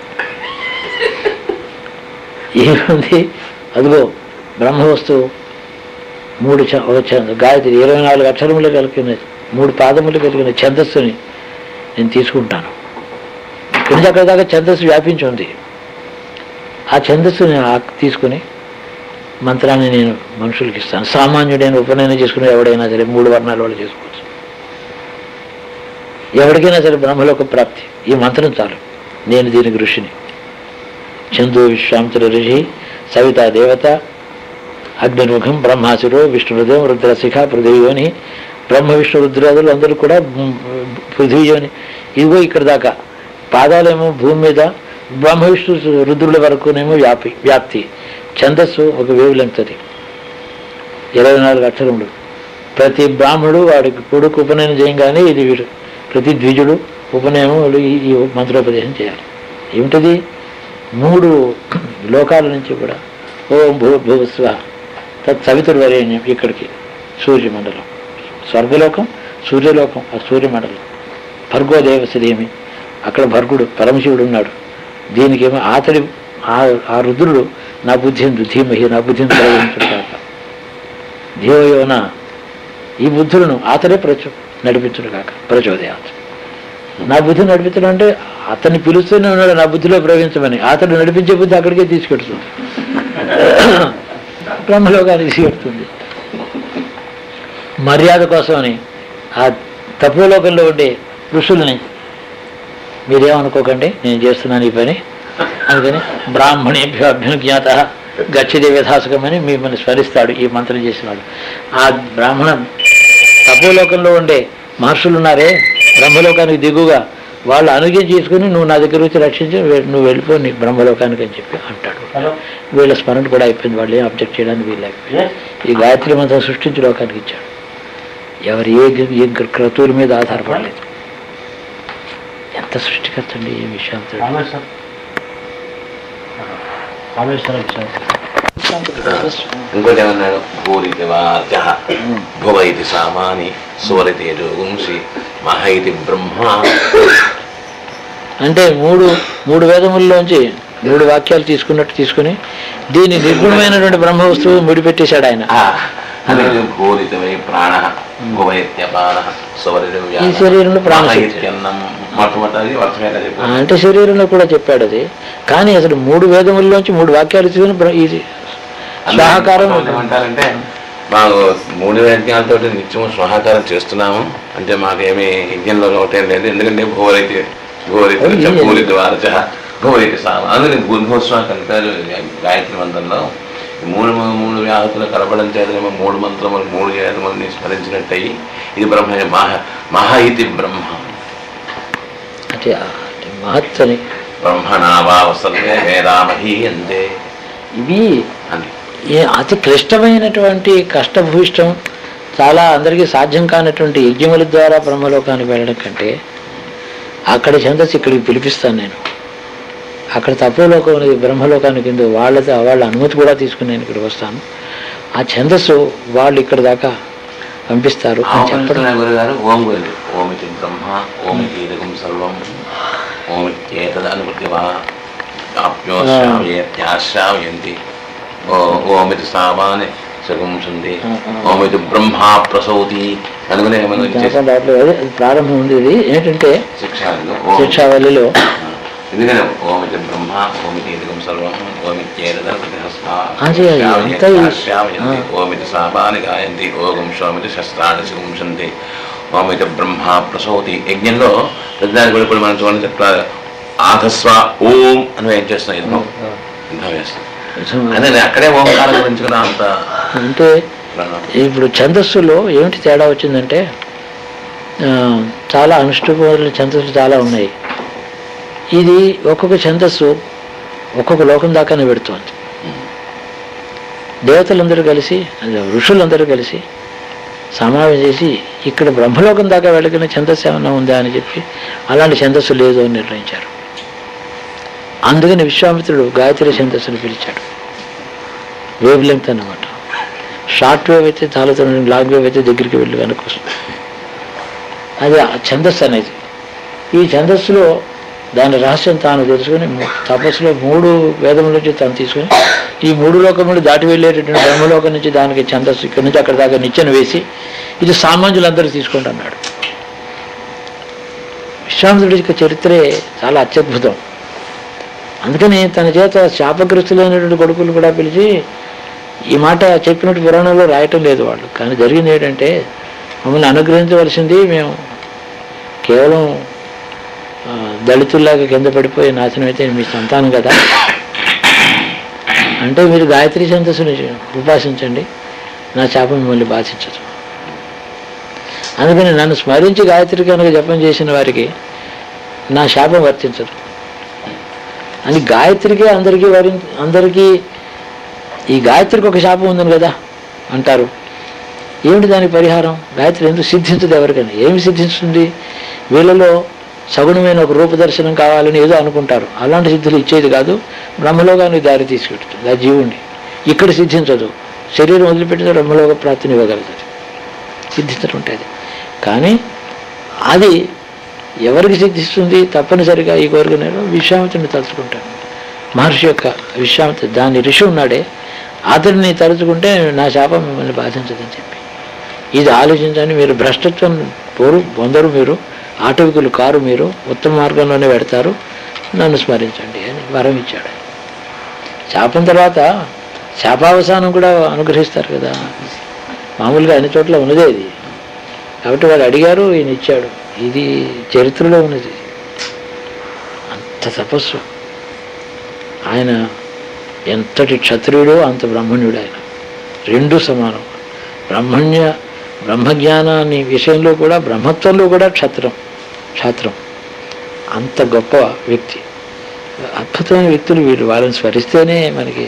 ఏముంది, అదిగో బ్రహ్మ వస్తువు మూడు గాయత్రి ఇరవై నాలుగు అక్షరములు కలిగిన మూడు పాదములు కలిగిన ఛందస్సుని నేను తీసుకుంటాను. కింద అక్కడ దాకా ఛందస్సు వ్యాపించి ఉంది. ఆ ఛందస్సుని తీసుకుని మంత్రాన్ని నేను మనుషులకి ఇస్తాను. సామాన్యుడైన ఉపనయనం చేసుకుని ఎవడైనా సరే మూడు వర్ణాల వాళ్ళు చేసుకోవచ్చు. ఎవరికైనా సరే బ్రహ్మలోక ప్రాప్తి ఈ మంత్రం చాలు. నేను దీనికి ఋషిని. చందు విశ్వామిత్ర ఋషి, సవితా దేవత, అగ్నిముఖం, బ్రహ్మాసురు, విష్ణుహృదయం, రుద్రశిఖ, పృథ్వీయోని. బ్రహ్మ విష్ణు రుద్రాదులు అందరూ కూడా పృథ్వీయోని. ఇదిగో ఇక్కడ దాకా పాదాలేమో భూమి మీద, బ్రహ్మ విష్ణు రుద్రుల వరకునేమో వ్యాపి వ్యాప్తి. ఛందస్సు ఒక వేవ్ లెంగ్త్ అది, ఇరవై నాలుగు అక్షరములు. ప్రతి బ్రాహ్మడు వాడికి కొడుకు ఉపనయనం చేయగానే ఇది వీడు ప్రతి ద్విజుడు ఉపనయనం ఈ మంత్రోపదేశం చేయాలి. ఏమిటది? మూడు లోకాల నుంచి కూడా ఓం భూ భూస్వ తత్ సవితుర్వరేణ్యం, ఇక్కడికి సూర్యమండలం, స్వర్గలోకం, సూర్యలోకం, ఆ సూర్యమండలం. భర్గోదేవశ్రీమి, అక్కడ భర్గుడు పరమశివుడు ఉన్నాడు. దీనికేమో అతడి ఆ రుద్రుడు నా బుద్ధిందు ధీమహి, నా బుద్ధిని ప్రయోగించుగాక. ధియోయోన, ఈ బుద్ధులను అతడే ప్రచో నడిపించుడు కాక, ప్రచోదయాత్. నా బుద్ధి నడిపించడం అంటే అతన్ని పిలుస్తూనే ఉన్నాడు నా బుద్ధిలో ప్రయోగించమని. అతడు నడిపించే బుద్ధి అక్కడికే తీసుకెడుతుంది, బ్రహ్మలోకానికి తీసుకెడుతుంది. మర్యాద కోసమని ఆ తపోలోకంలో ఉండే ఋషుల్ని మీరేమనుకోకండి, నేను చేస్తున్నాను ఈ పని అందుకని బ్రాహ్మణేభ్యో అభ్యుజ్ఞాత గచ్చిదే వ్యథాసకమని మిమ్మల్ని స్మరిస్తాడు ఈ మంత్రం చేసినాడు. ఆ బ్రాహ్మణ తపోలోకంలో ఉండే మహర్షులు ఉన్నారే బ్రహ్మలోకానికి దిగుగా, వాళ్ళు అనుజ్ఞ చేసుకుని నువ్వు నా దగ్గర వచ్చి రక్షించి నువ్వు వెళ్ళిపో నీకు బ్రహ్మలోకానికి అని చెప్పి అంటాడు. వీళ్ళ స్మరణ కూడా అయిపోయింది, వాళ్ళు ఏం అబ్జెక్ట్ చేయడానికి వీళ్ళైపోయింది. ఈ గాయత్రి మంత్రం సృష్టించి లోకానికి ఇచ్చాడు. ఎవరు ఏ ఏ క్రతువుల మీద ఆధారపడలేదు. ఎంత సృష్టికర్త అండి ఈ విషయాంతుడు. ఇంకోటి ఏమన్నాడు? భూరితి వాచ భువైతి సామాని సువరితి యజోగుంసి మహైతి బ్రహ్మ. అంటే మూడు మూడు వేదముల్లోంచి మూడు వాక్యాలు తీసుకున్నట్టు తీసుకుని దీని నిర్గుణమైనటువంటి బ్రహ్మ వస్తువు ముడిపెట్టేశాడు ఆయన. భూరితమై ప్రాణ భువైత్యపాన సువరితి ఈ శరీరంలో ప్రాణశక్తి అంటే శరీరంలో కూడా చెప్పాడు అది. కానీ అసలు మూడు వేదముల్లోంచి మూడు వాక్యాలు తీసుకుని ఇది స్వాహాకారం ఏమంటారంటే మాకు మూడు వాక్యాలతో నిత్యము స్వాహాకారం చేస్తున్నాము అంటే మాకేమీ యజ్ఞంలో ఒకటేం లేదు. ఎందుకంటే భూరైతే భూరైతే భూరిత వారచ భూరైతే సామ అందుకని గురుభోత్సవం కలిపారు గాయత్రి మంత్రంలో. మూడు మూడు వ్యాహతులు కలపడం చేతనేమో మూడు మంత్రములు మూడు వేదములని స్మరించినట్టయి ఇది బ్రహ్మ మహ మహా ఇది బ్రహ్మ అంటే మహత్తని బ్రహ్మణావాసర్వే వేదామహీ అంతే. ఇవి అతి క్లిష్టమైనటువంటి కష్టభూయిష్టం, చాలా అందరికీ సాధ్యం కానటువంటి యజ్ఞముల ద్వారా బ్రహ్మలోకానికి వెళ్ళడం కంటే అక్కడ ఛందస్సు ఇక్కడికి పిలిపిస్తాను నేను. అక్కడ తపోలోకం అనేది బ్రహ్మలోకానికి కింద వాళ్ళతో వాళ్ళ అనుమతి కూడా తీసుకుని నేను ఇక్కడికి వస్తాను. ఆ ఛందస్సు వాళ్ళు ఇక్కడ దాకా పంపిస్తారు అని చెప్పడం. గురుగారు ఓం గురు ఓమితి బ్రహ్మ ఓమితి ఇదకం సర్వం ఓమిత్యేతదనుమతి వా ఆప్యోశ్రావ్యంతి ఓమితి సామాని సగుంసుంది ఓమితి బ్రహ్మ ప్రసౌతి అనుకునే ప్రారంభం ఉంది. ఇది ఏంటంటే శిక్షావళిలో శిక్షావళిలో ఎందుకని ఓమితి బ్రహ్మ ఓమితి ఇదకం సర్వం ఓమిత్యేతదనుమతి ఓమితి సామాని గాయంతి ఓగం సోమితి శస్త్రాన్ని సగుంసంతి ఓమితి బ్రహ్మ ప్రసౌతి. యజ్ఞంలో ప్రతిదానికి కూడా ఇప్పుడు మనం చూడండి చెప్తారు ఆధస్వ ఓం అని ఏం చేస్తున్నాం యుద్ధం యుద్ధం వేస్తాం అదే అక్కడే ఓంకారం గురించి కూడా అంత అంటే ఇప్పుడు ఛందస్సులో ఏమిటి తేడా వచ్చిందంటే చాలా అనుష్ఠుల ఛందస్సులు చాలా ఉన్నాయి. ఇది ఒక్కొక్క ఛందస్సు ఒక్కొక్క లోకం దాకానే పెడుతోంది. దేవతలందరూ కలిసి ఋషులందరూ కలిసి సమావేశం చేసి ఇక్కడ బ్రహ్మలోకం దాకా వెళ్ళగిన ఛందస్సు ఏమన్నా ఉందా అని చెప్పి అలాంటి ఛందస్సు లేదు అని నిర్ణయించారు. అందుకని విశ్వామిత్రుడు గాయత్రి ఛందస్సును పిలిచాడు. వేవ్ లెంగ్త్ అన్నమాట. షార్ట్ వేవ్ అయితే చాలా తొందరగా, లాంగ్ వేవ్ అయితే దగ్గరికి వెళ్ళి వెనక్కి వస్తుంది. అది ఛందస్సు అనేది. ఈ ఛందస్సులో దాని రహస్యం తాను తెలుసుకుని తపస్సులో మూడు వేదముల నుంచి తాను తీసుకుని ఈ మూడు లోకములు దాటి వెళ్ళేటటువంటి బ్రహ్మలోకం నుంచి దానికి ఛందస్సు ఇక్కడి నుంచి అక్కడ దాకా నిచ్చెన వేసి ఇది సామాన్యులందరూ తీసుకుంటూ అన్నాడు. విశ్వామిత్రుడి యొక్క చరిత్రే చాలా అత్యద్భుతం. అందుకని తన చేత శాపగ్రస్తులైనటువంటి కొడుకులు కూడా పిలిచి ఈ మాట చెప్పినట్టు పురాణంలో రాయటం లేదు వాళ్ళు. కానీ జరిగింది ఏంటంటే, మమ్మల్ని అనుగ్రహించవలసింది మేము కేవలం దళితుల్లాగా కింద పడిపోయి నాశనం అయితే మీ సంతానం కదా, అంటే మీరు గాయత్రి ఛందస్సుని ఉపాసించండి, నా శాపం మిమ్మల్ని బాధించదు. అందుకని నన్ను స్మరించి గాయత్రి కనుక జపం చేసిన వారికి నా శాపం వర్తించదు అని గాయత్రికే అందరికీ వరి అందరికీ ఈ గాయత్రికి ఒక శాపం ఉందని కదా అంటారు. ఏమిటి దానికి పరిహారం? గాయత్రి ఎందుకు సిద్ధించదు ఎవరికైనా? ఏమి సిద్ధిస్తుంది? వీళ్ళలో సగుణమైన ఒక రూపదర్శనం కావాలని ఏదో అనుకుంటారు. అలాంటి సిద్ధులు ఇచ్చేది కాదు, బ్రహ్మలోకానికి దారి తీసుకెడుతుంది ఆ జీవుణ్ణి. ఇక్కడ సిద్ధించదు, శరీరం వదిలిపెట్టిన బ్రహ్మలోక ప్రాప్తిని ఇవ్వగలుగుతుంది, సిద్ధించడం ఉంటుంది. కానీ అది ఎవరికి సిద్ధిస్తుంది? తప్పనిసరిగా ఈ కోరిక నేను విశ్వామిత్రుని తలుచుకుంటాను. మహర్షి యొక్క విశ్వామిత్ర దాని ఋషి ఉన్నాడే, అతడిని తలుచుకుంటే నా శాపం మిమ్మల్ని బాధించదని చెప్పి. ఇది ఆలోచించండి. మీరు భ్రష్టత్వం పోరు పొందరు, మీరు ఆటవికులు కారు, మీరు ఉత్తమ మార్గంలోనే పెడతారు, నన్ను స్మరించండి అని వరం ఇచ్చాడు. శాపం తర్వాత శాపావసానం కూడా అనుగ్రహిస్తారు కదా, మామూలుగా అన్ని చోట్ల ఉన్నదే ఇది. కాబట్టి వాడు అడిగారు, ఈయన ఇచ్చాడు. ఇది చరిత్రలో ఉన్నది. అంత తపస్సు ఆయన, ఎంతటి క్షత్రియుడో అంత బ్రహ్మణ్యుడు ఆయన, రెండు సమానం. బ్రహ్మణ్య బ్రహ్మజ్ఞానాన్ని విషయంలో కూడా, బ్రహ్మత్వంలో కూడా క్షత్రం క్షాత్రం అంత గొప్ప వ్యక్తి. అద్భుతమైన వ్యక్తులు వీళ్ళు. వాళ్ళని స్మరిస్తేనే మనకి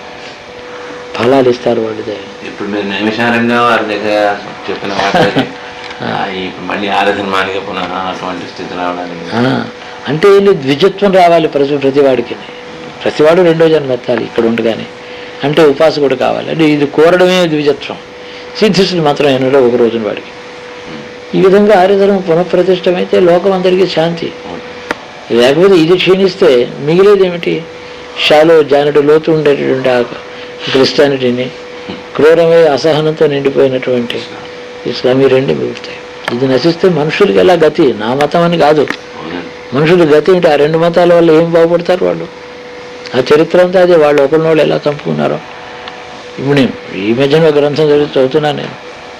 ఫలాలు ఇస్తారు వాళ్ళు. ఇప్పుడు మీరు నైమిషారంగా వారి దగ్గర చెప్పిన మాట మళ్ళీ ఆరాధన మానిగా పునః అటువంటి స్థితి రావడానికి అంటే ద్విజత్వం రావాలి ప్రతి ప్రతివాడికి. ప్రతివాడు రెండో జన్మ ఎత్తాలి ఇక్కడ ఉండగానే. అంటే ఉపాసకుడు కావాలి. అంటే ఇది కోరడమే ద్విజత్వం. సిద్ధిస్తులు మాత్రం ఎన్నడో ఒక రోజున వాడికి. ఈ విధంగా ఆర్యధర్మం పునఃప్రతిష్టమైతే లోకం అందరికీ శాంతి. లేకపోతే ఇది క్షీణిస్తే మిగిలేది ఏమిటి? షాలో జానుడు లోతు ఉండేటటువంటి ఆ క్రిస్టియానిటీని, క్రూరమై అసహనంతో నిండిపోయినటువంటి ఇస్లామీ రెండు మిగులుతాయి. ఇది నశిస్తే మనుషులకి ఎలా గతి? నా మతం అని కాదు, మనుషుల గతి ఏంటి? ఆ రెండు మతాల వల్ల ఏం బాగుపడతారు వాళ్ళు? ఆ చరిత్ర అంతా అదే. వాళ్ళు ఒకరినోళ్ళు ఎలా చంపుకున్నారో. ఇప్పుడు నేను ఈ మధ్యన ఒక గ్రంథం చదివి చదువుతున్నాను నేను.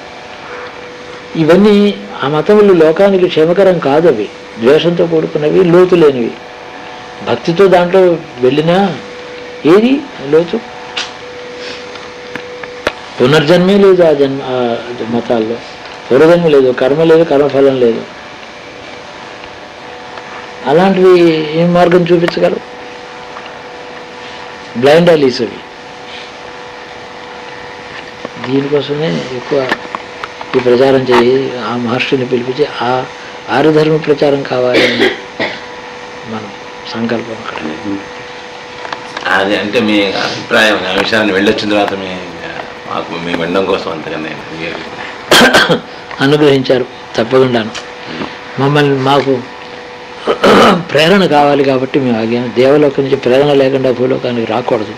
ఇవన్నీ ఆ మతములు లోకానికి క్షేమకరం కాదు. అవి ద్వేషంతో కూడుకున్నవి, లోతు లేనివి. భక్తితో దాంట్లో వెళ్ళినా ఏది లోతు? పునర్జన్మే లేదు ఆ జన్మ ఆ మతాల్లో. పూర్వజన్మ లేదు, కర్మ లేదు, కర్మఫలం లేదు. అలాంటివి ఏం మార్గం చూపించగలవు? బ్లైండ్ ఐలీస్ అవి. దీనికోసమే ఎక్కువ ఈ ప్రచారం చేయి, ఆ మహర్షిని పిలిపించి ఆ ఆర్యధర్మ ప్రచారం కావాలని మనం సంకల్పం అక్కడ. అది అంటే మీ అభిప్రాయం ఆ విషయాన్ని వెళ్ళొచ్చిన తర్వాత మీ మాకు మీ వినడం కోసం అంతగానే అనుగ్రహించారు. తప్పకుండాను మమ్మల్ని, మాకు ప్రేరణ కావాలి కాబట్టి మేము ఆగాము. దేవలోకం నుంచి ప్రేరణ లేకుండా భూలోకానికి రాకూడదు.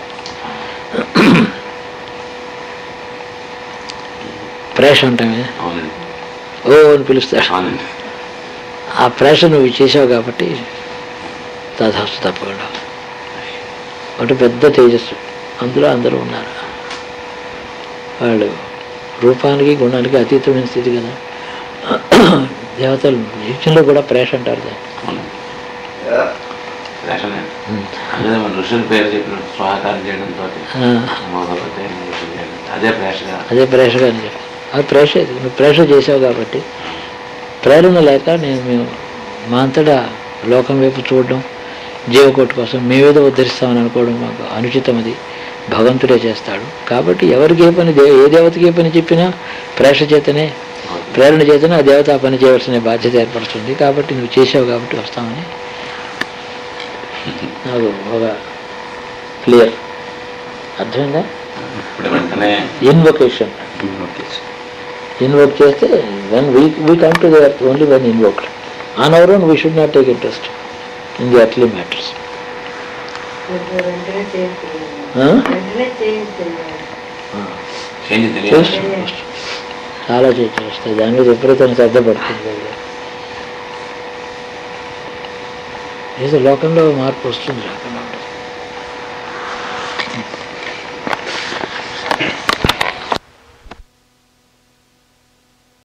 ప్రేష అంటామే, ఓ అని పిలుస్తాడు. ఆ ప్రేష నువ్వు చేసావు కాబట్టి తథాస్తు. తప్పకుండా ఒకటి పెద్ద తేజస్సు, అందులో అందరూ ఉన్నారు. వాళ్ళు రూపానికి గుణానికి అతీతమైన స్థితి కదా. దేవతలు నిత్యంలో కూడా ప్రేష అంటారు దాన్ని. ఋషుల పేరు చెప్పిన స్వాహాకారం చేయడంతో అదే ప్రేషగా అదే ప్రేషగా అని చెప్పి అది ప్రేష. నువ్వు ప్రేష చేసావు కాబట్టి ప్రేరణ లేక నేను మేము మా అంతటా లోకం వైపు చూడడం, జీవకోటి కోసం మేమేదో ఉద్ధరిస్తామని అనుకోవడం మాకు అనుచితం. అది భగవంతుడే చేస్తాడు. కాబట్టి ఎవరికి ఏ పని, ఏ దేవతకి ఏ పని చెప్పినా ప్రేష చేతనే, ప్రేరణ చేతనే ఆ దేవత ఆ పని చేయవలసిన బాధ్యత ఏర్పడుతుంది. కాబట్టి నువ్వు చేసావు కాబట్టి వస్తామని నాకు ఒక క్లియర్ అర్థమైందా? ఇన్వొకేషన్ ఇన్వోక్ చేస్తే when we we come to the earth only when invoked. On our own we should not take interest in the earthly matters. చాలా చేంజ్ వస్తాయి. దాని మీద విపరీతమైన శ్రద్ధ పడుతుంది. ఏదో లోకంలో మార్పు వస్తుంది.